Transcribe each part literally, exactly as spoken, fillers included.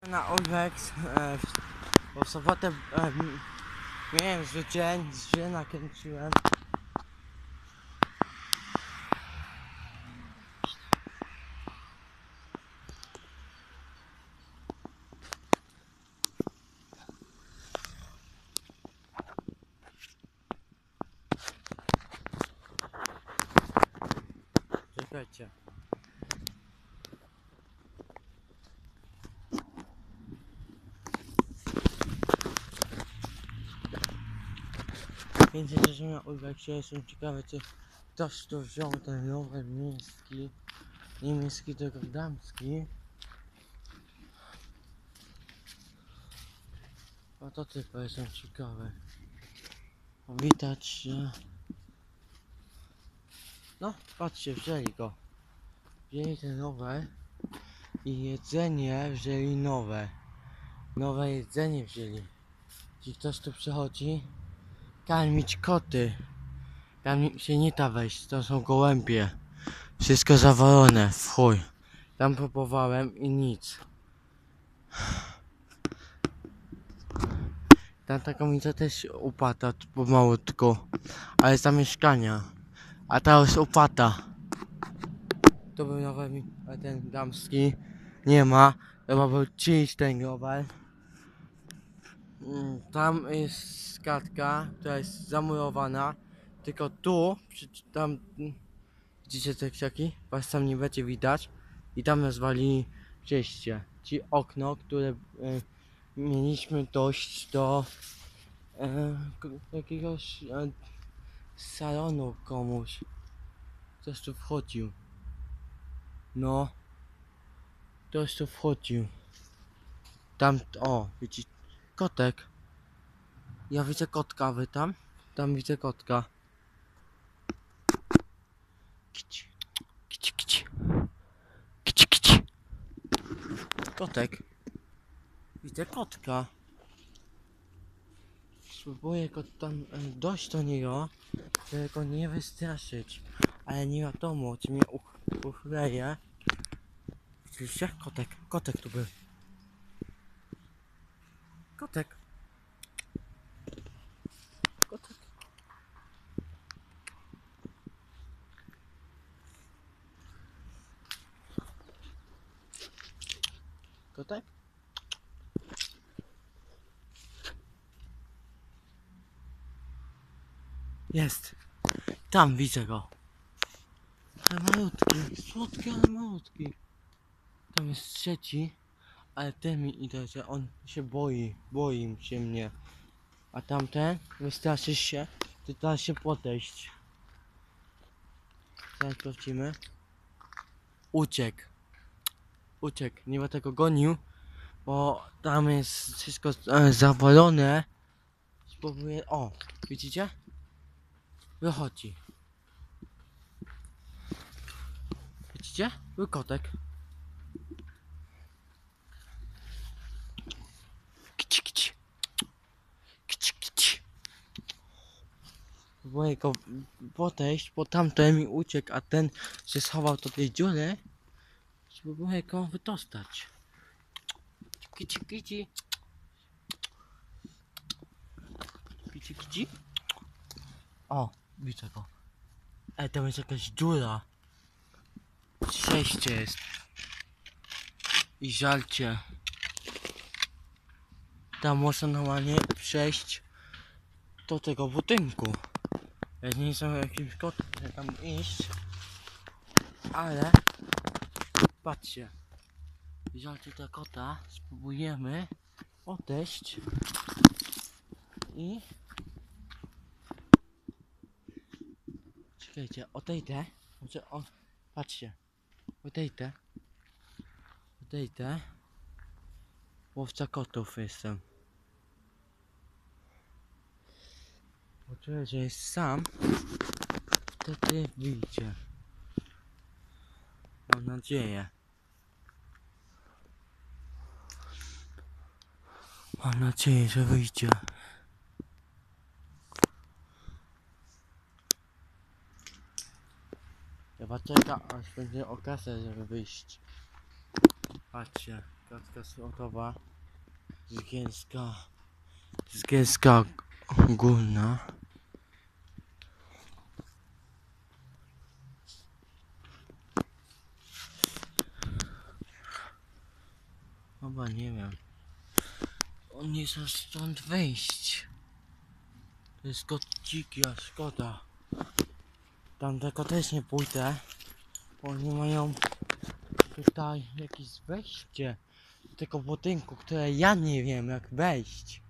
Na Olwex, e, bo w sobotę e, miałem zły dzień, źle nakręciłem. Czekajcie. Więc że na Olwexie jestem ciekawy, czy ktoś tu wziął ten rower miejski, niemiecki tylko damski. No to tylko jestem ciekawy. Widać, że... No, patrzcie, wzięli go. Wzięli ten rower i jedzenie wzięli nowe. Nowe jedzenie wzięli. Jeśli ktoś tu przychodzi, karmić koty. Tam się nie da wejść, to są gołębie. Wszystko zawalone, w chuj. Tam próbowałem i nic. Tam ta kamienica też upada pomalutku, ale jest tam mieszkania. A ta już upada. To był nowy, a ten damski nie ma. Trzeba był czyjś ten rower. Tam jest skatka, która jest zamurowana. Tylko tu, tam, widzicie te krzaki? Was tam nie będzie widać. I tam nazwali przejście. Ci okno, które e, mieliśmy dojść do e, jakiegoś e, salonu komuś. Ktoś tu wchodził. No. Ktoś tu wchodził. Tam, o, widzicie, kotek. Ja widzę kotka, wy tam? Tam widzę kotka. Kici, kici, kici. Kici, kici. Kotek. Widzę kotka. Spróbuję go tam e, dojść do niego, żeby go nie wystraszyć. Ale nie wiadomo, czy mnie uch uchleje. Widzicie? Kotek. Kotek tu był. Kotek. Kotek. Kotek? Jest. Tam widzę go. Ale malutki. Słodki, ale malutki. Tam jest trzeci. Ale ten mi idzie, że on się boi. Boi się mnie. A tamten wystraszy się. To da się podejść. Teraz sprawdzimy. Uciekł. Uciekł. Nie będę tego gonił. Bo tam jest wszystko e, zawalone. Spróbuję. O, widzicie? Wychodzi. Widzicie? Był kotek. Kici, kici. Kici, kici. Próbuję go podejść, bo tamten mi uciekł, a ten się schował do tej dziury. Spróbuję go wydostać. Kici, kici. Kici, kici. O, widzę go. Ej, tam jest jakaś dziura. Przejście jest. I żalcie. Tam można normalnie przejść do tego budynku. Ja nie jestem jakimś kotem tam iść. Ale patrzcie. Żalcie ta kota. Spróbujemy odejść. I czekajcie, odejdę. Może on. Patrzcie. Odejdę. Odejdę. Łowca kotów jestem. Poczuję, że jest sam. Wtedy wyjdzie. Mam nadzieję. Mam nadzieję, że wyjdzie. Chyba czeka, aż będzie okazja, żeby wyjść. Patrzcie. Skatka slotowa. Zgielska. Zgielska Górna. Chyba nie wiem. On nie chce stąd wyjść. To jest kot dziki, a szkoda. Tam tylko też nie pójdę. Oni mają tutaj jakieś wejście do tego budynku, które ja nie wiem jak wejść.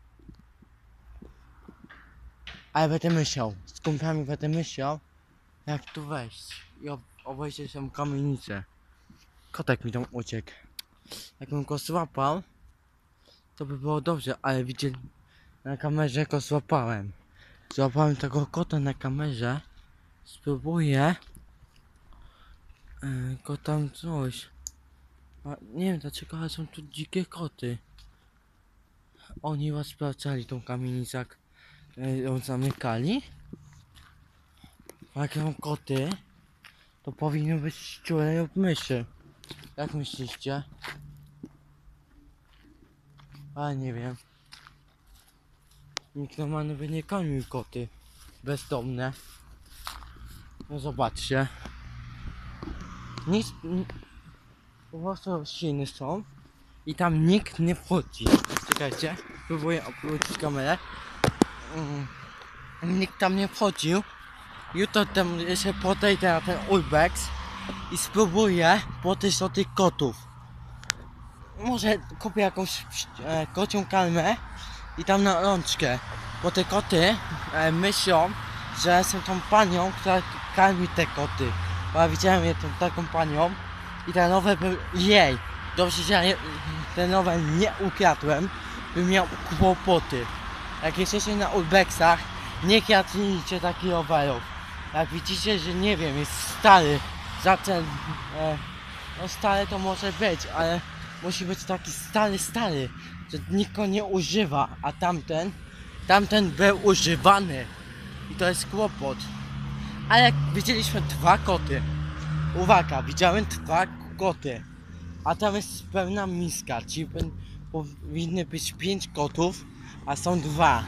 Ale będę myślał, z kumplami będę myślał jak tu wejść i ob obejrzeć tą kamienicę. Kotek mi tam uciekł. Jakbym go złapał, to by było dobrze, ale widzieli na kamerze go złapałem. Złapałem tego kota na kamerze. Spróbuję yy, go tam coś. A, nie wiem dlaczego, ale są tu dzikie koty. Oni was sprawdzali tą kamienicę, jak yy, ją zamykali. A jak są koty, to powinny być szczure lub myszy. Jak myślicie? Ale nie wiem. Nikt normalny by nie karmił koty bezdomne. No zobaczcie. Nic, n- po prostu rośliny są i tam nikt nie wchodzi. Czekajcie, próbuję obrócić kamerę. Mm, nikt tam nie wchodził. Jutro tam jeszcze podejdę na ten urbex i spróbuję podejść do tych kotów. Może kupię jakąś e, kocią karmę i tam na rączkę. Bo te koty e, myślą, że jestem tą panią, która karmi te koty. Bo ja widziałem je tą taką panią i te nowe był jej. Dobrze, że ja je, te nowe nie ukradłem, bym miał kłopoty. Jak jesteście na urbexach, nie kradnijcie takich rowerów. Jak widzicie, że nie wiem, jest stary, za ten, e, no stary to może być, ale musi być taki stary, stary, że nikt go nie używa, a tamten, tamten był używany i to jest kłopot. Ale jak widzieliśmy dwa koty, uwaga, widziałem dwa koty, a tam jest pełna miska, czyli powinny być pięć kotów, a są dwa.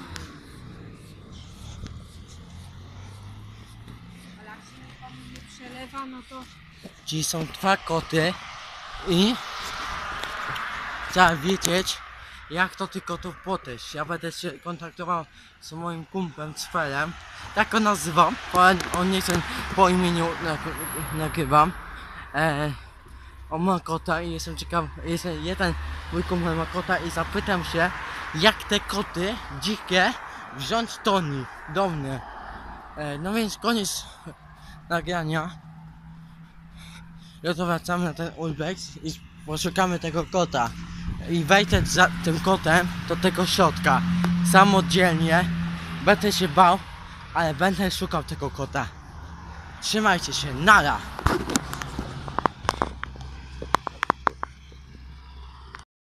Ale jak się nikomu nie przelewa, no to Czyli są dwa koty i trzeba wiedzieć, jak do tych kotów podejść. Ja będę się kontaktował z moim kumplem Cferem, tak go nazywam, bo on nie chce po imieniu nagrywam. E, on ma kota i jestem ciekaw, jestem, jeden mój kumpel ma kota i zapytam się, jak te koty dzikie wziąć do nich, do mnie. E, no więc koniec nagrania. Jutro wracamy na ten urbex i poszukamy tego kota. I wejdę za tym kotem do tego środka. Samodzielnie. Będę się bał, ale będę szukał tego kota. Trzymajcie się, nara!